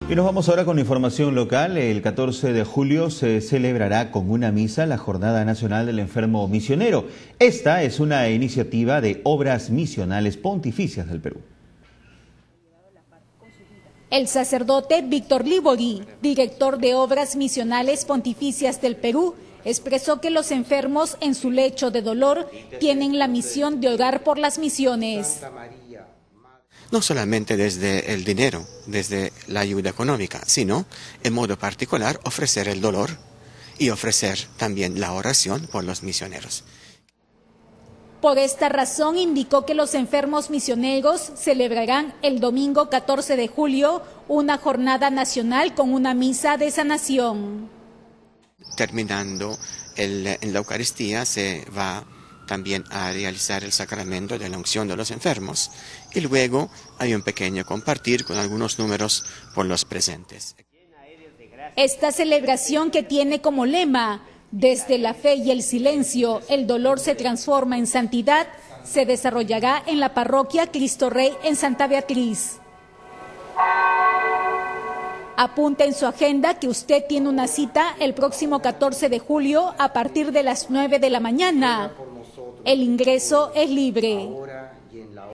Y nos vamos ahora con información local. El 14 de julio se celebrará con una misa la Jornada Nacional del Enfermo Misionero. Esta es una iniciativa de Obras Misionales Pontificias del Perú. El sacerdote Víctor Libori, director de Obras Misionales Pontificias del Perú, expresó que los enfermos en su lecho de dolor tienen la misión de orar por las misiones. No solamente desde el dinero, desde la ayuda económica, sino, en modo particular, ofrecer el dolor y ofrecer también la oración por los misioneros. Por esta razón, indicó que los enfermos misioneros celebrarán el domingo 14 de julio una jornada nacional con una misa de sanación. Terminando en la Eucaristía se va también a realizar el sacramento de la unción de los enfermos y luego hay un pequeño compartir con algunos números por los presentes. Esta celebración, que tiene como lema "Desde la fe y el silencio, el dolor se transforma en santidad", se desarrollará en la parroquia Cristo Rey en Santa Beatriz. Apunta en su agenda que usted tiene una cita el próximo 14 de julio a partir de las 9 de la mañana. El ingreso es libre.